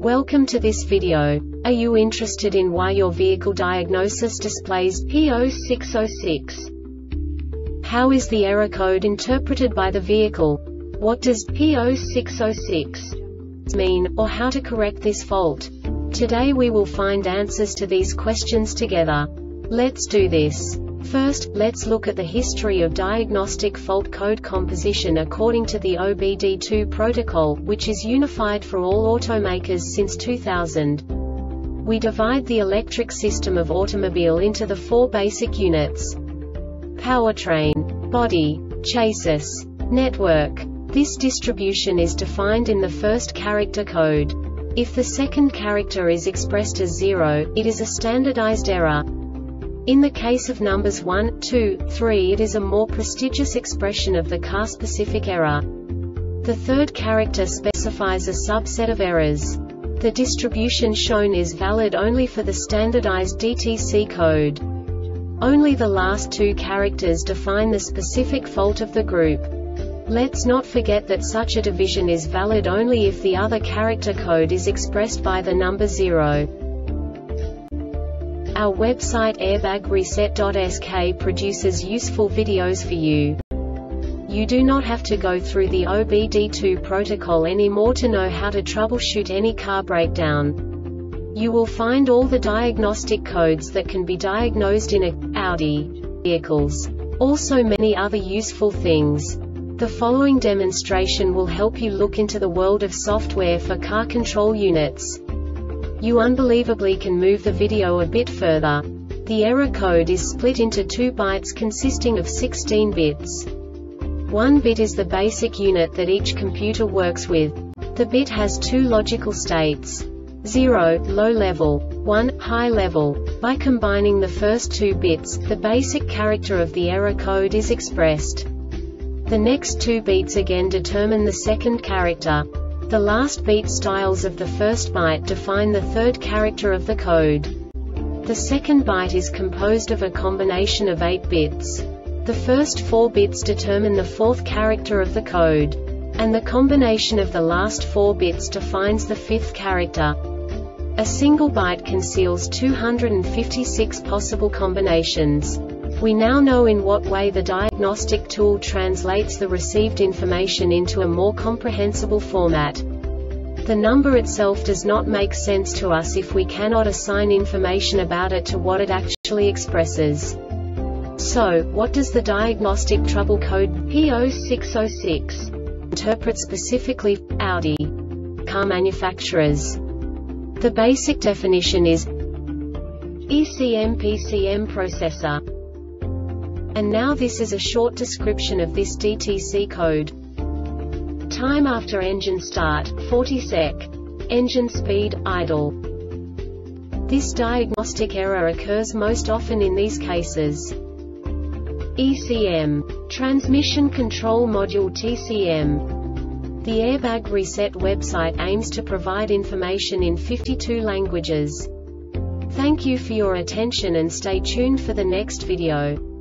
Welcome to this video. Are you interested in why your vehicle diagnosis displays P0606? How is the error code interpreted by the vehicle? What does P0606 mean, or how to correct this fault? Today we will find answers to these questions together. Let's do this. First, let's look at the history of diagnostic fault code composition according to the OBD2 protocol, which is unified for all automakers since 2000. We divide the electric system of automobile into the four basic units: powertrain, body, chassis, network. This distribution is defined in the first character code. If the second character is expressed as 0, it is a standardized error. In the case of numbers 1, 2, 3, it is a more prestigious expression of the car-specific error. The third character specifies a subset of errors. The distribution shown is valid only for the standardized DTC code. Only the last two characters define the specific fault of the group. Let's not forget that such a division is valid only if the other character code is expressed by the number 0. Our website airbagreset.sk produces useful videos for you. You do not have to go through the OBD2 protocol anymore to know how to troubleshoot any car breakdown. You will find all the diagnostic codes that can be diagnosed in Audi vehicles. Also many other useful things. The following demonstration will help you look into the world of software for car control units. You unbelievably can move the video a bit further. The error code is split into 2 bytes consisting of 16 bits. 1 bit is the basic unit that each computer works with. The bit has 2 logical states: 0, low level, 1, high level. By combining the first 2 bits, the basic character of the error code is expressed. The next 2 beats again determine the second character. The last beat styles of the first byte define the third character of the code. The second byte is composed of a combination of 8 bits. The first 4 bits determine the fourth character of the code. And the combination of the last 4 bits defines the fifth character. A single byte conceals 256 possible combinations. We now know in what way the diagnostic tool translates the received information into a more comprehensible format. The number itself does not make sense to us if we cannot assign information about it to what it actually expresses. So, what does the diagnostic trouble code P0606 interpret specifically for Audi car manufacturers? The basic definition is ECM-PCM processor. And now this is a short description of this DTC code. Time after engine start, 40 sec. Engine speed, idle. This diagnostic error occurs most often in these cases. ECM. Transmission Control Module TCM. The Airbag Reset website aims to provide information in 52 languages. Thank you for your attention and stay tuned for the next video.